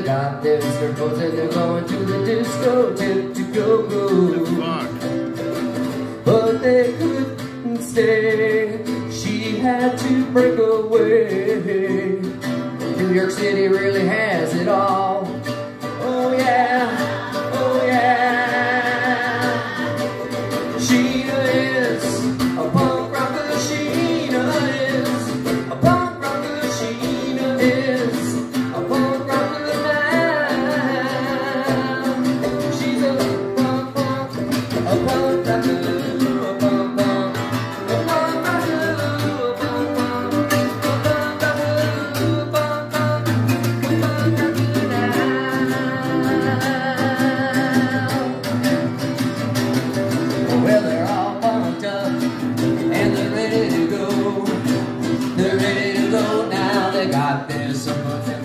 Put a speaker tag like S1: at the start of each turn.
S1: they got their circles and they're going to the discotheque to go. But they couldn't stay. She had to break away. New York City really has it all. Oh yeah, oh yeah. Sheena is a punk rocker. Sheena is a punk rocker. Sheena is a punk rocker now. She's a punk rocker. Well, they're all pumped up and they're ready to go. They're ready to go now. They got their summer